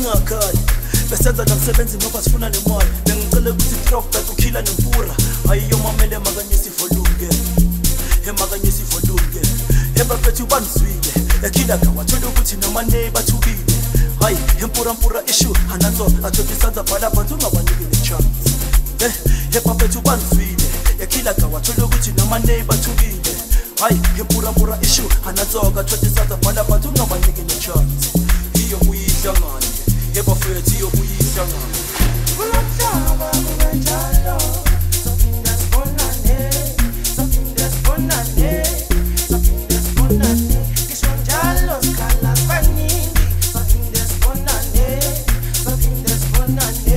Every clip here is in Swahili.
singakhali besenza namsebenzi ngoba sifuna nemali bengicela ukuthi throwback ukhila nempura ayiyo mamele makanyisi volume emakanyisi volume ebafethu banizwile ekhila kawathole ukuthi nomane bathukile hayi empura issue ananzo athotisanda bhala bantu ungabaniki le chance ebafethu banizwile ekhila kawathole ukuthi nomane bathukile hayi empura issue ananzo athotisanda bhala bantu ungabaniki le chance iyo kuyihlangana ebafethu iyo kuyihlangana kulomhlaba kubenjalo sophinde sibonane sophinde sibonane sophinde sibonane ngisho njalo sikhala sibaningi sophinde sibonane sophinde sibonane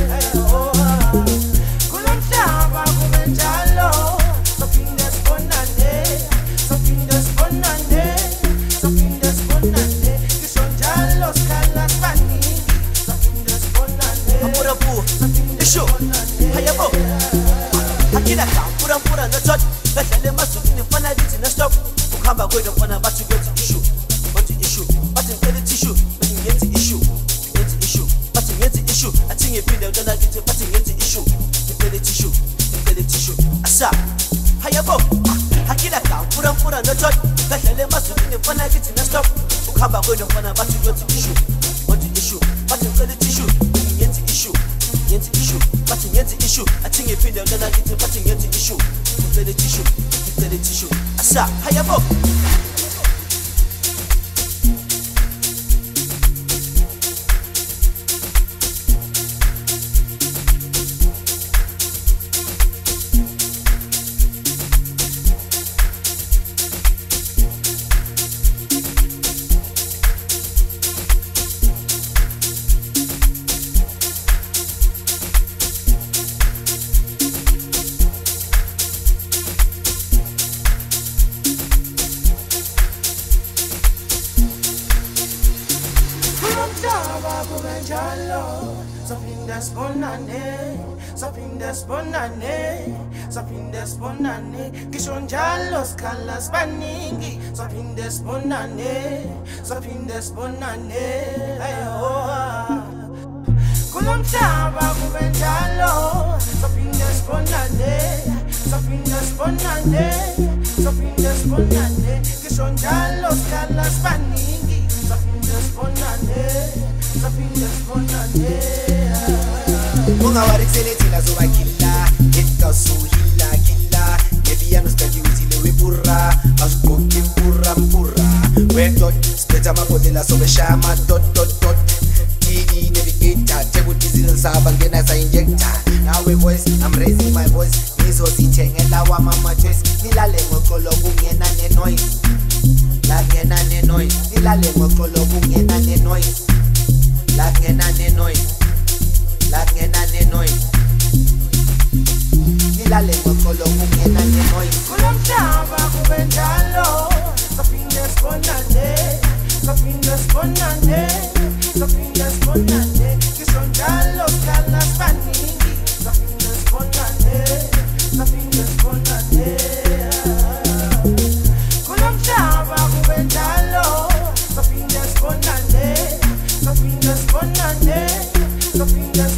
kulomhlaba kubenjalo sophinde sibonane sophinde sibonane sophinde sibonane ngisho njalo sikhala sibaningi sophinde sibonane apurapu isho hayabo akila pura na tot badlale masukini fana lithi na stop ukuhamba kwethu fana bathi kwethi issue bathi ngicela tissue bathi ngenzi issue bathi ngenzi issue athi ngiphinde utana lithi bathi ngenzi issue ngicela tissue asa hayabo akila pura na tot badlale masukini fana lithi na stop ukuhamba kwethu fana bathi kwethi issue bathi ngicela tissue ngenzi issue bathi ngenzi issue athi ngiphinde utana lithi bathi ngenzi issue ngicela tissue asa hayabo sophinde sibonane ngisho njalo sikhala sibaningi sophinde sibonane kulomhlaba kubenjalo sophinde sibonane ngisho njalo sikhala sibaningi sophinde sibonane ungawarisele thina zobakilla ngekasuhila killa ngebiano sikajingizile wepura asigqoke mpura wedot siphetha amabhodlela sobeshaya amadot tini navigator tekudizile saba ngena sa-injector nawe voice I'm raising my voice ngizozithengela wamama choice nilale ngoxolo kungena nenoise la kungena nenoise nilale ngoxolo kungena nenoise la kungena nenoise la kungena nenoise nilale ngoxolo kungena nenoise kulomhlaba kubenjalo sophinde sibonane ngisho njalo sikhala sibaningi sophinde sibonane kulomhlaba kubenjalo sophinde sibonane